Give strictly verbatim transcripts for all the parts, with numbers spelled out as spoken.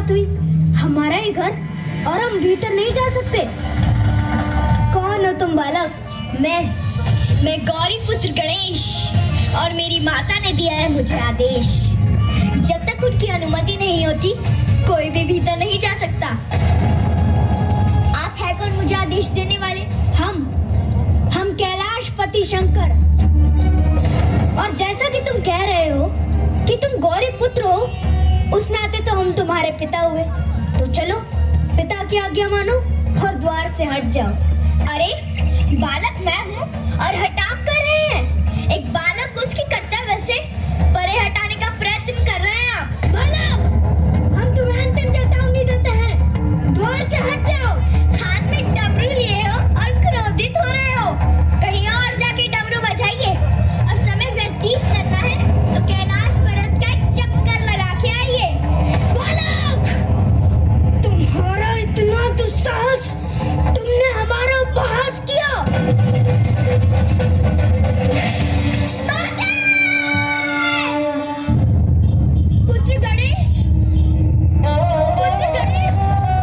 बात हुई? हमारा ही घर और हम भीतर नहीं जा सकते। कौन हो तुम बालक? मैं मैं गौरी पुत्र गणेश, और मेरी माता ने दिया है मुझे आदेश। जब तक उनकी अनुमति नहीं होती कोई भी भीतर नहीं जा सकता। आप है कौन मुझे आदेश देने वाले? हम हम कैलाशपति शंकर। और जैसा कि तुम कह रहे हो कि तुम गौरी पुत्र हो, उस नाते तो हम तुम्हारे पिता हुए। तो चलो पिता की आज्ञा मानो और द्वार से हट जाओ। अरे बालक मैं हूँ और हटाव कर रहे हैं। एक बालक को उसके कर्तव्य से परे हटाने का प्रयत्न कर रहे हैं आप। बालक, हम तुम्हें अंतिम चेतावनी देते हैं, द्वार से हट जाओ। हाथ में डमरू लिए हो और क्रोधित हो रहे हो। कहीं और जाके डमरू बजाइए, और समय व्यतीत करना है तो कैलाश पर्वत का एक चक्कर लगा के आइए। बालक, तुम्हारा इतना दुस्साहस, तुमने हमारा उपहास किया। पुत्र गणेश, पुत्र गणेश।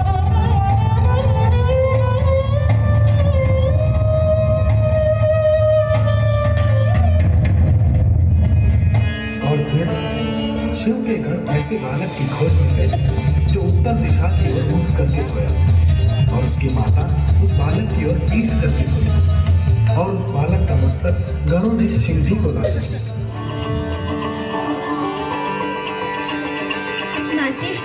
और फिर शिव के घर ऐसे बालक की खोज में गए जो उत्तर दिशा की ओर मुख करके सोया, और उसकी माता उस बालक की ओर पीठ करके सोई, और उस बालक का मस्तक गणों ने शिव जी को ला दिया। नाते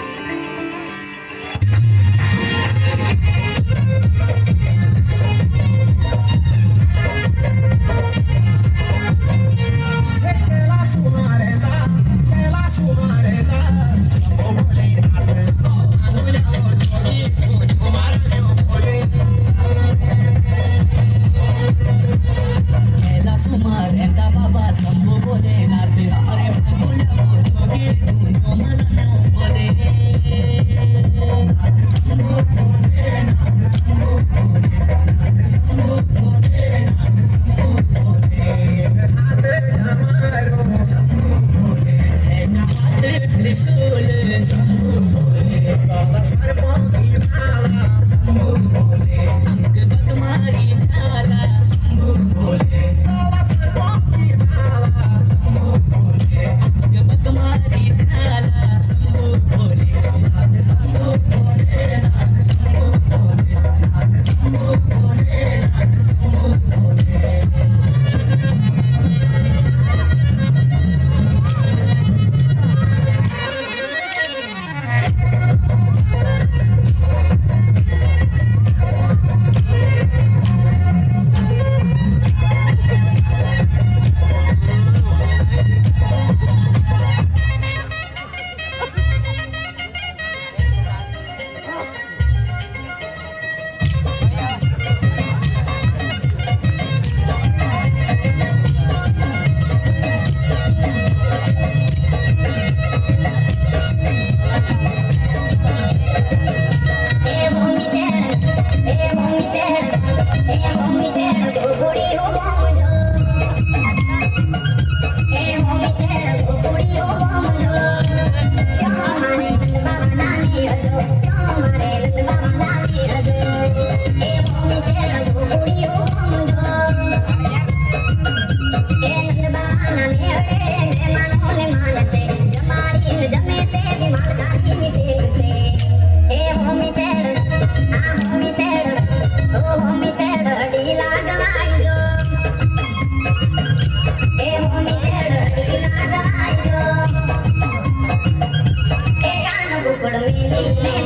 Hey,